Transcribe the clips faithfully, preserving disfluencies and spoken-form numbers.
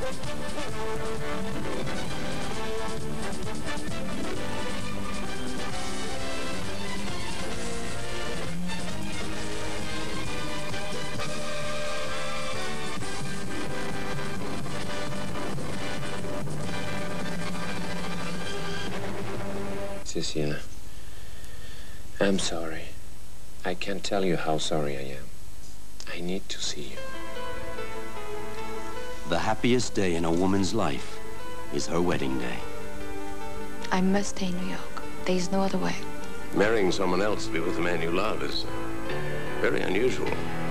Cecilia, I'm sorry. I can't tell you how sorry I am. I need to see you. The happiest day in a woman's life is her wedding day. I must stay in New York. There is no other way. Marrying someone else to be with the man you love is very unusual.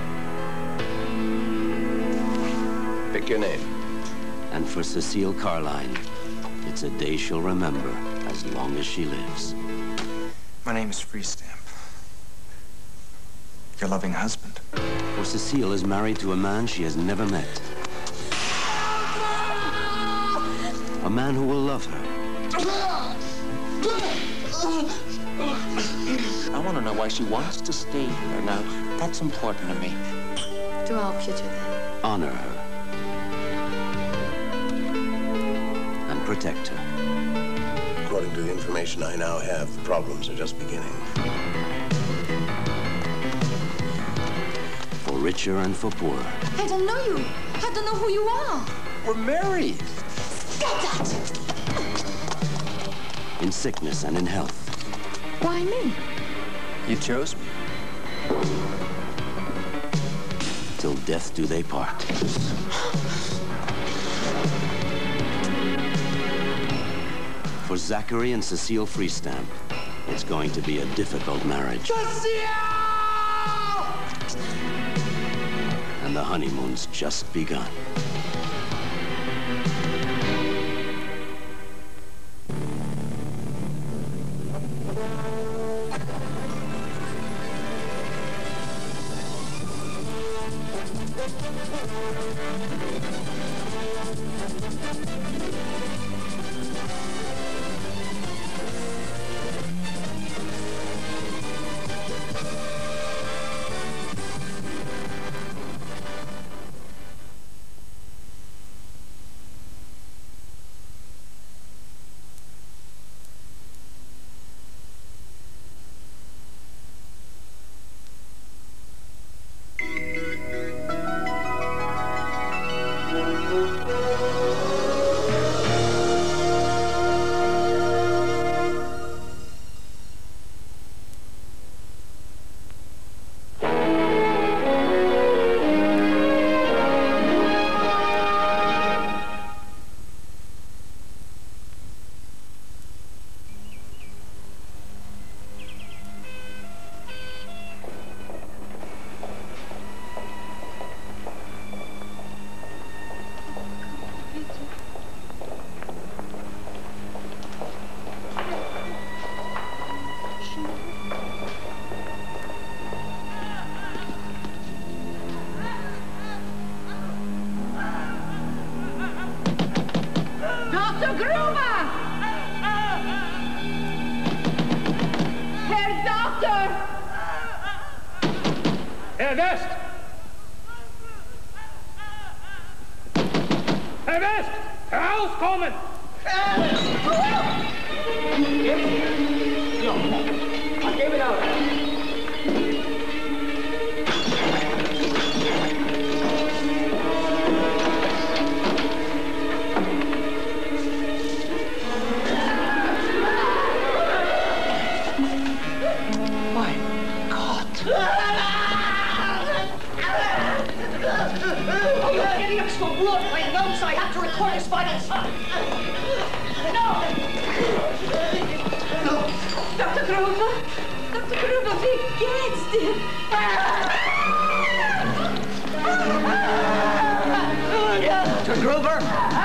Pick your name. And for Cecile Carline, it's a day she'll remember as long as she lives. My name is Freestamp. Your loving husband. For Cecile is married to a man she has never met. A man who will love her. I want to know why she wants to stay here. Now, that's important to me. To help you today. Honor her. And protect her. According to the information I now have, the problems are just beginning. For richer and for poorer. I don't know you. I don't know who you are. We're married. Stop that! In sickness and in health. Why me? You chose me. Till death do they part. For Zachary and Cecile Freestamp, it's going to be a difficult marriage. Cecile! And the honeymoon's just begun. Herr West! Herr West! Herauskommen! I gave it out. My God. Oh, you idiots! The blood my nose! I have to record his vital signs! No! No! Doktor Gruber! Doktor Gruber, wie geht's dir? Doktor Gruber!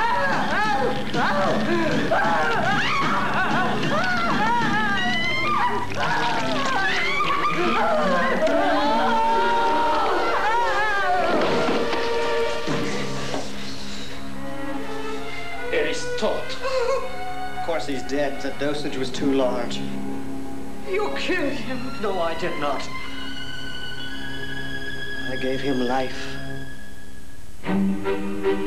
Er is tot. Of course he's dead. The dosage was too large. You killed him. No, I did not. I gave him life.